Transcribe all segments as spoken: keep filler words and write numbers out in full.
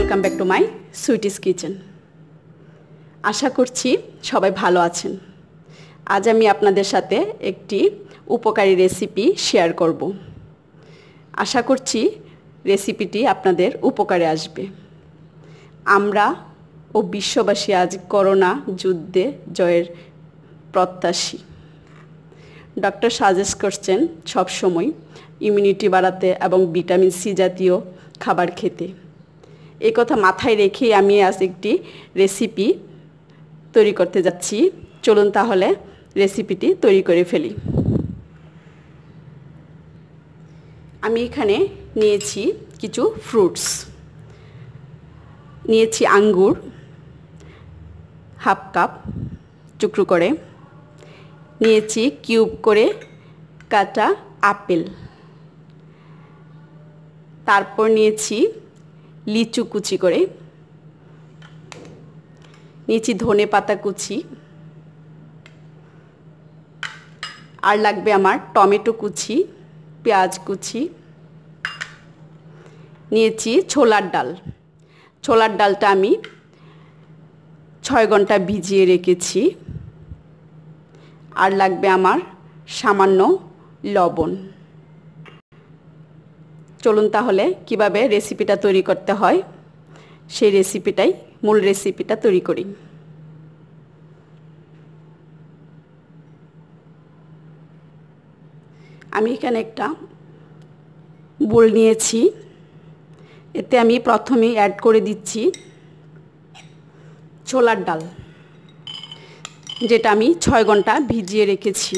Welcome back to my sweetie's kitchen. আশা করছি সবাই ভালো আছেন। আজ আমি আপনাদের সাথে একটি উপকারী রেসিপি শেয়ার করব। আশা করছি রেসিপিটি আপনাদের উপকারে আসবে। আমরা ও বিশ্ববাসী আজ করোনা যুদ্ধে জয়ের প্রত্যাশী। ডক্টর সাজেস্ট করছেন সবসময় ইমিউনিটি বাড়াতে এবং ভিটামিন সি জাতীয় খাবার খেতে। এই কথা মাথায় রেখেই আমি আজ একটি রেসিপি তৈরি করতে যাচ্ছি। চলুন তাহলে রেসিপিটি তৈরি করে ফেলি। আমি এখানে নিয়েছি কিছু ফ্রুটস, নিয়েছি আঙ্গুর হাফ কাপ টুকরো করে, নিয়েছি কিউব করে কাটা আপেল, তারপর নিয়েছি লিচু কুচি করে, নিয়েছি ধনে পাতা কুচি, আর লাগবে আমার টমেটো কুচি, পেঁয়াজ কুচি, নিয়েছি ছোলার ডাল। ছোলার ডালটা আমি ছয় ঘন্টা ভিজিয়ে রেখেছি। আর লাগবে আমার সামান্য লবণ। চলুন তাহলে কিভাবে রেসিপিটা তৈরি করতে হয় সেই রেসিপিটাই মূল রেসিপিটা তৈরি করি। আমি এখানে একটা বোল নিয়েছি। এতে আমি প্রথমেই অ্যাড করে দিচ্ছি ছোলার ডাল, যেটা আমি ছয় ঘন্টা ভিজিয়ে রেখেছি।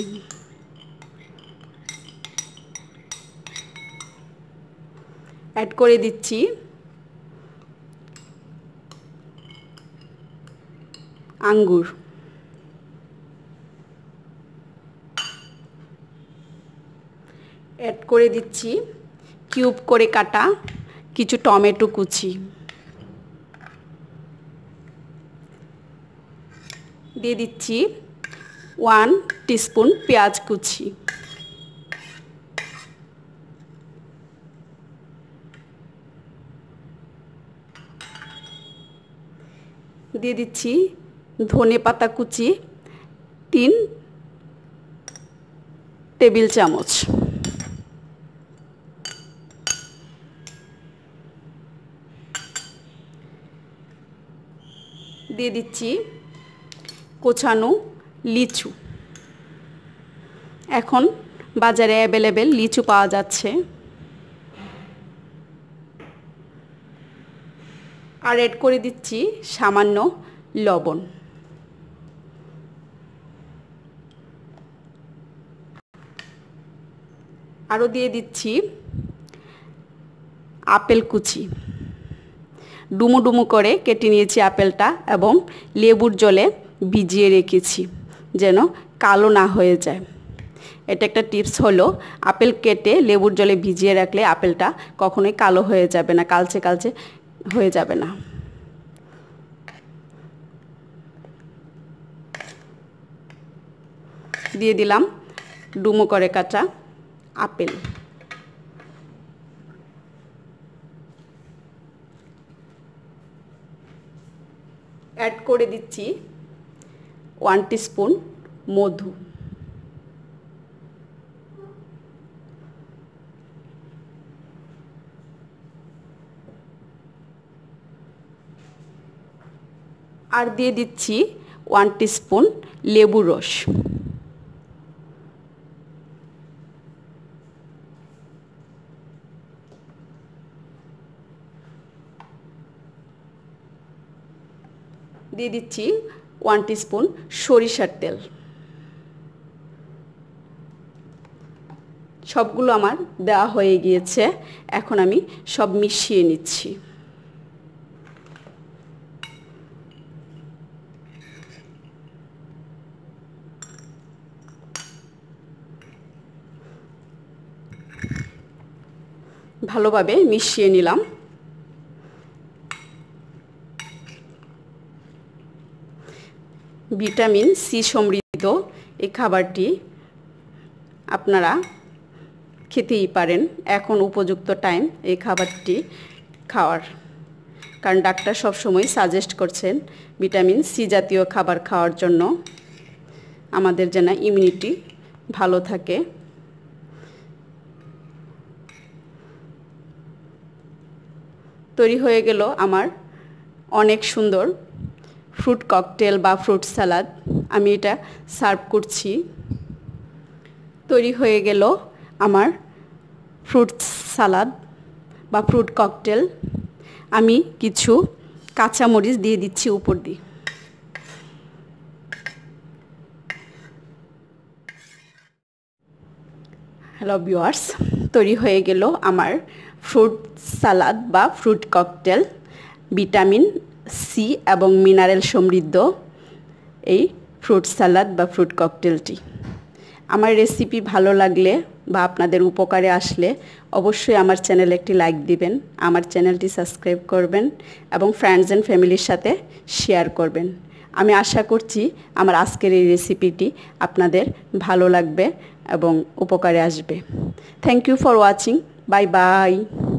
অ্যাড করে দিচ্ছি আঙ্গুর, অ্যাড করে দিচ্ছি কিউব করে কাটা কিছু টমেটো কুচি, দিয়ে দিচ্ছি ওয়ান টিস্পুন পেঁয়াজ কুচি, দিয়ে দিচ্ছি ধনে পাতা কুচি তিন টেবিল চামচ, দিয়ে দিচ্ছি কোচানো লিচু। এখন বাজারে অ্যাভেলেবেল লিচু পাওয়া যাচ্ছে। আর অ্যাড করে দিচ্ছি সামান্য লবণ। আরও দিয়ে দিচ্ছি আপেল কুচি। ডুমো ডুমো করে কেটে নিয়েছি আপেলটা এবং লেবুর জলে ভিজিয়ে রেখেছি যেন কালো না হয়ে যায়। এটা একটা টিপস হলো, আপেল কেটে লেবুর জলে ভিজিয়ে রাখলে আপেলটা কখনোই কালো হয়ে যাবে না, কালচে কালচে হয়ে যাবে না। দিয়ে দিলাম ডুমো করে কাটা আপেল। অ্যাড করে দিচ্ছি ওয়ান টিস্পুন মধু, আর দিয়ে দিচ্ছি ওয়ান টিস্পুন লেবু রস। দিয়ে দিচ্ছি ওয়ান টিস্পুন সরিষার তেল। সবগুলো আমার দেওয়া হয়ে গিয়েছে। এখন আমি সব মিশিয়ে নিচ্ছি। ভালোভাবে মিশিয়ে নিলাম। ভিটামিন সি সমৃদ্ধ এই খাবারটি আপনারা খেতেই পারেন। এখন উপযুক্ত টাইম এই খাবারটি খাওয়ার। কারণ ডাক্তার সবসময় সাজেস্ট করছেন ভিটামিন সি জাতীয় খাবার খাওয়ার জন্য, আমাদের যেন ইমিউনিটি ভালো থাকে। তৈরি হয়ে গেল আমার অনেক সুন্দর ফ্রুট ককটেল বা ফ্রুট সালাদ। আমি এটা সার্ভ করছি। তৈরি হয়ে গেল আমার ফ্রুট সালাদ বা ফ্রুট ককটেল। আমি কিছু কাঁচামরিচ দিয়ে দিচ্ছি উপর দিয়ে। হ্যালো ভিউয়ার্স, তৈরি হয়ে গেল আমার ফ্রুট সালাদ বা ফ্রুট ককটেল, ভিটামিন সি এবং মিনারেল সমৃদ্ধ এই ফ্রুট সালাদ বা ফ্রুট ককটেলটি। আমার রেসিপি ভালো লাগলে বা আপনাদের উপকারে আসলে অবশ্যই আমার চ্যানেলে একটি লাইক দিবেন, আমার চ্যানেলটি সাবস্ক্রাইব করবেন এবং ফ্রেন্ডস অ্যান্ড ফ্যামিলির সাথে শেয়ার করবেন। আমি আশা করছি আমার আজকের এই রেসিপিটি আপনাদের ভালো লাগবে এবং উপকারে আসবে। Thank you for watching. Bye by.